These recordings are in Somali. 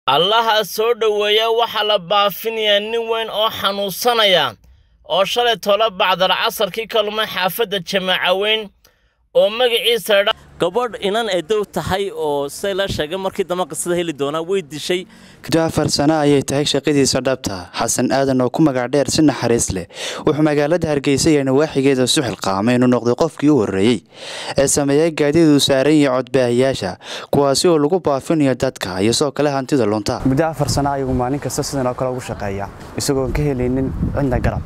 allaha soo dhoweeya waxa la baafinayaa nin weyn oo xanuunsanaya oo shalay tola bacdal casarkii kalumay xaafadda jamaaca weyn oo magaciisa gabadh inan eedow tahay oo say la sheegay markii dama qisada heli doona way dishay Jaafar sana ayay tahay shaqadiisa dhabta Xasan Aadan oo ku magac dheer si naxariis leh wuxuu magaalada Hargeysa iyo nawaaxigeeda suxil qaamay inuu noqdo qofkii u horeeyay ee sameeyay gaadiid u saaran iyo codbaahiyaasha kuwaasi oo lagu baafinayo dadka iyo soo kale hantida lunta Jaafar sana ayuu maalin kasta sidan oo kale ugu shaqeeyaa isagoo ka helaynin cidna garab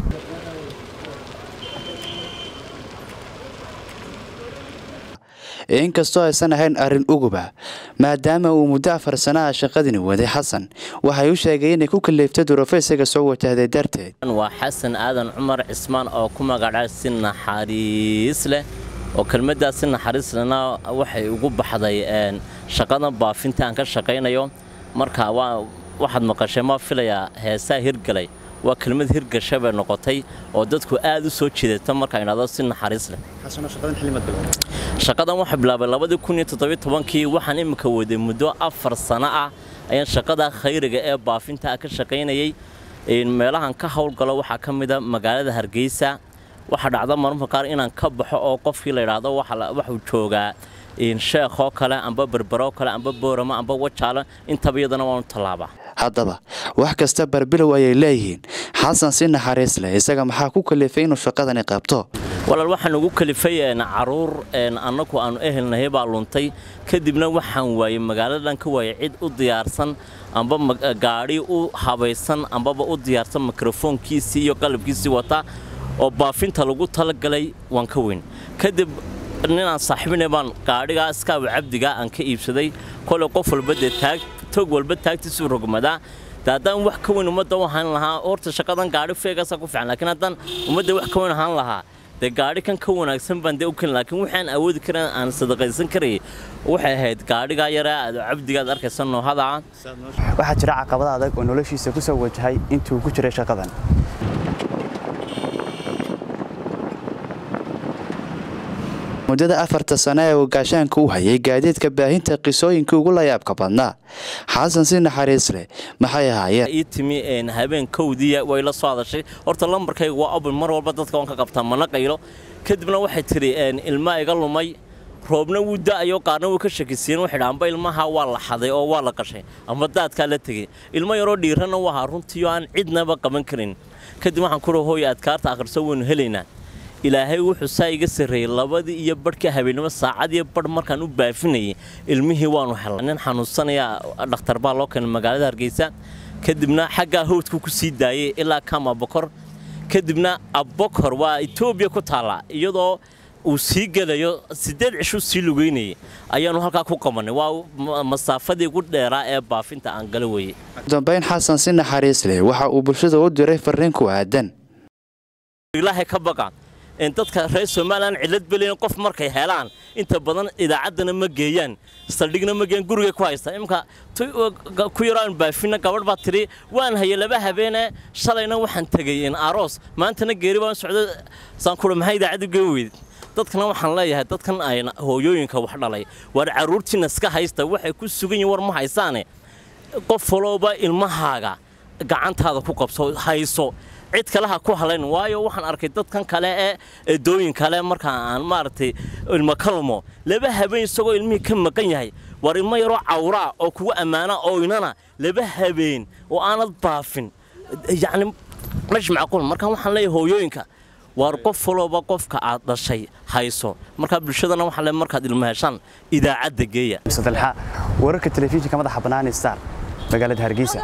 inkastoo aysan ahayn arin uguba maadaama uu muddo 4 sano shaqadani waday Xasan waxay u sheegay inay ku kaleeftay duruufo isaga soo wajahday darteed waa Xasan Aadan Cumar Cismaan oo ku magac si naxariis leh oo kelmadaas naxariis lehna waxay ugu baxday shaqada baafinta aan ka shaqeynayo marka waxaad maqashay ma filaya heesaa hirgalay waa kelmad hirgashay bay noqotay oo dadku aad u soo jeedata marka inaado si naxariis leh Xasan shaqadan xilmad bilaa shaqadan waxa bilaabay 2017 waxaan imika waday muddo 4 sano ah ayaan shaqada khayriga ee baafinta ka shaqeynayay meelahan ka hawlgalo waxa kamida magaalada Hargeysa waxa dhacda marmarka qaar inaan ka baxo oo qofkii la yiraahdo waxa uu joogaa sheekh oo kale amba berbero kale amba boorama amba wajaala inta biyadana waan talaaba haddaba wax kasta barbilow ay leeyihiin Xasan si naxariis leh isaga maxaa ku kaleefay inuu shaqadan qabto walaal waxaan ugu kalifay caruur annagu aanu ehelnahay baa luntay kadibna waxaan waayay magaaladan ka waayay cid u diyaarsan amba gaari u habaysan amba u diyaarsan mikrofoonkiisa iyo qalabkiisa wata oo baafinta lagu talagalay waan ka weyn kadib ninaan saaxiibnay baan gaariga iska cabdiga aan ka iibsaday kole qof walba tog walba taagtiisu rogmada dadaan wax ka weyn umada waxaan lahaa horta shaqadan gaari feegasa ku fiican laakiin hadan umada wax ka weyn ahaan lahaa de gaari kan ka wanaagsan baan de u keen laakiin waxaan awoodi karaa aan sadaqaysan karay waxay ahayd gaariga yara cabdiga arkaysan noo hada waxa jira caqabado adag oo noloshiisa ku soo wajahay intuu ku jiray shaqadan muddada 4 sano ee uu gaashaanka u hayay gaadiidka baahinta qisooyinka ugu la yaabka badnaa Xasan si naxariis leh maxay ahaayeen itimi habeen kowdiya way la soo hadashay horta lambarkayga waa open mar walba dadka waan ka qabtaa mana qaylo kadibna waxay tiri ilma iga lumay roobna wuu daayo qaarna wuu ka shakiseen waxay dhaanba ilmaha waa la xaday oo waa la qashay ama daadka la tagay ilma yaroo dhiirana waa runtii aan cidnaba qaban karin kadib waxaan ku hooyo adkaarta akhriso weyn heleynaa ilaahay wuxuu saayiga sareeyay labadii iyo badhka habeenimo saacad iyo badh markaan u baafinayay ilmihii waanu helay nin xanuunsanaya dhakhtar baa loo keenay magaalada Hargeysa kadibna xagga hawdku ku sii daayay ilaa Kama Bokor kadibna Abokor waa Itoobiya ku taala iyadoo uu sii galayo 8 cisho sii lugeynay ayaanu halka ku qabanay waa masaafadii ugu dheeraa ee baafinta aan gal weeyay dambeyn Xasan si naxariis leh waxa uu bulshada u diray fariin ku aadan ilaahay ka baqan in dadka reer Soomaaliland cilad beleen qof markay helaan inta badan idaacadana ma geeyaan saldhigna ma geeyaan guriga ku haysta imka ku yaraan baafina gabadh baa tiri waan hayay laba habeene shalayna waxaan tagay in aroos maantana geeri baan socdo saan ku maxay idaacadu geeweyd dadkana waxaan leeyahay dadkan ay hooyooyinka wax dhalay war caruurtiina iska haysta waxay ku sugan yihiin war ma haysaane qof walba ilmahaaga gacantaada ku qabso hayso cid kale ha ku halayn waayo waxaan arkay dadkan kale ee dooyin kale marka aan maartay ilma kalmo laba habeen isagoo ilmihii ka maqan yahay war ilmo yaro cawra oo kugu amaana oo inana laba habeen oo aanad baafin yaani mash macquul marka waxaan leeyahay hooyooyinka war qof walba qofka aad dhashay hayso marka bulshadana waxa la markaad ilmo heshaan idaacada geeya sadalxa wararka telefishinka madaxa banaan star magaalada Hargeysa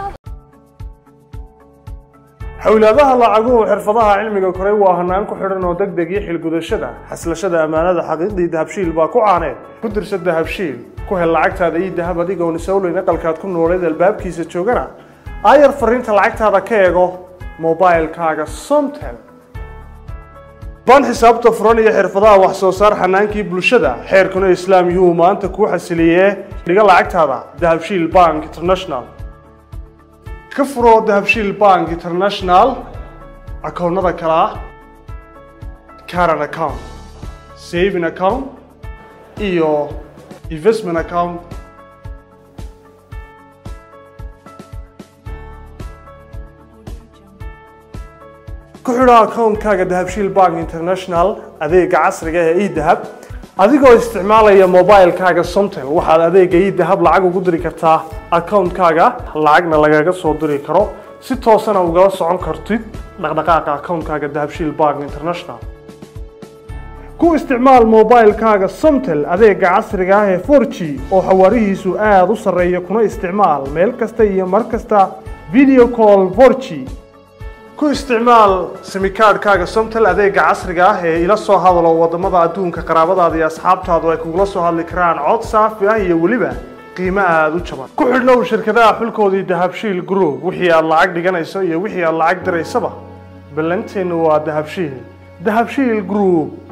xawlaadaha lacaguhu xirfadaha cilmiga koray waa hanaan ku xidhan oo degdeg iyo xilgudashada xaslashada amaanada xaqiiqdii dahabshiil baa ku caaneen ku dirso dahabshiil ku hel lacagtaada iyo dahab adigoon isowleyn aqalkaad ku nooleed albaabkiisa joogana aayar fariinta lacagtaada ka eego mobilkaaga Somtel baan xisaabta furan iyo xirfadaha wax soo saar xanaankii bulshada xeerkuna islaam yuhu maanta ku xasiliyee dhiga lacagtaada dahabshiil Bank International ka furo dahabshiil Bank International akoonnada kala current account saving account iyo investment account ku xidho akoonkaaga dahabshiil bank international adeega casriga ee idahab adigoo isticmaalaya mobilekaaga somtel waxaad adeega idahab lacag ugu diri kartaa akoonkaaga lacagna lagaga soo diri karo si toosana ugala socon kartid dhaqdhaqaaqa akoonkaaga dahabshiil bank international ku isticmaal mobilekaaga somtel adeega casriga ah ee 4G oo xawaarihiisu aad u sarreeya kuna isticmaal meel kasta iyo mar kasta video call 4G ku isticmaal simikaadhkaaga somtel adeega casriga ah ee ila soo hadalo wadamada adduunka qaraabadaada iyo asxaabtaadu ay kugula soo hadli karaan cod saafi ah iyo weliba qiimo aad u jaban ku xidhnow shirkadaha xulkoodii dahabshiil group wixii aad lacag dhiganayso iyo wixii aad lacag diraysaba ballanteenu waa dahabshiil group